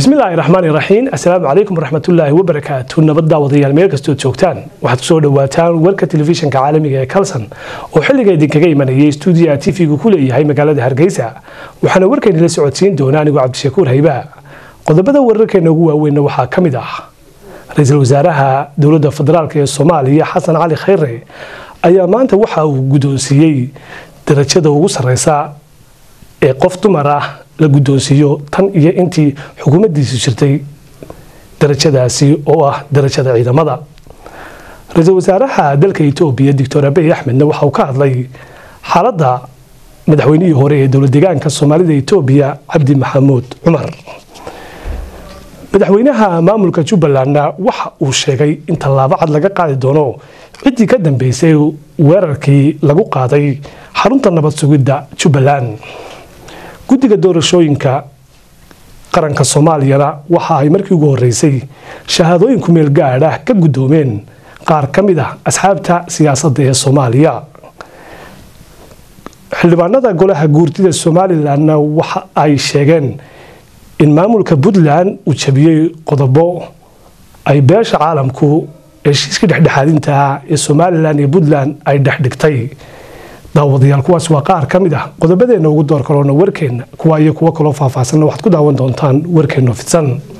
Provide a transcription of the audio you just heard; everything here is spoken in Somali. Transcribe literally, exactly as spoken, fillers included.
بسم الله الرحمن الرحيم السلام عليكم ورحمة الله وبركاته نبض وضيال ميل كستو joogtaan waxaad soo dhawaataan warka televisionka caalamiga ee Kalsan oo xilliga idinkaga imanayay studio T V-gu ku leeyahay magaalada Hargeysa waxaana warkayna la socodsiin doonaa anigu Cabdishakuur Hayba qodobada wararkeena ugu waaweyn waxaa kamid ah ra'iisul wasaaraha dawladda federaalka ee Soomaaliya Xasan Cali Khayre ayaa maanta waxa uu gudoonsiyay darajada ugu sareysa ee qof dumar ah la gudoonsiyo tan iyo intii xukuumaddiisu jirtay darajadaasi oo ah darajada ciidamada ra'iisul wasaaraha dalka Itoobiya Doctor Abiy Ahmed waxa uu ka hadlay xaaladda madaxweynihii hore ee dawlad deegaanka Soomaalida Itoobiya Cabdi Maxamuud Cumar madaxweynaha maamulka Jubbaland waxa uu sheegay in tallaabo cad laga qaadi doono cidii ka dambeysay weerarkii lagu qaaday xarunta nabad sugidda Jubbaland guddiga doorashooyinka qaranka Soomaaliya waxa ay markii ugu horeysay shahaadooyin ku meel gaar ah ka gudoomeen qaar kamid ah asxaabta siyaasadda ee Soomaaliya xildhibaanada golaha guurtida Soomaaliland waxa ay sheegeen in maamulka Puntland uu jabiyay qodobo ay beesha caalamku heshiiska dhexdhexaadinta ee Soomaaliland iyo Puntland ay dhexdhigtay daawadayaal kuwaas waa qaar kamid ah qodobadeena ugu door kaloona warkeena kuwa iyo kuwa kale faahfaahsan waxaad ku daawan doontaan warkeena fidsan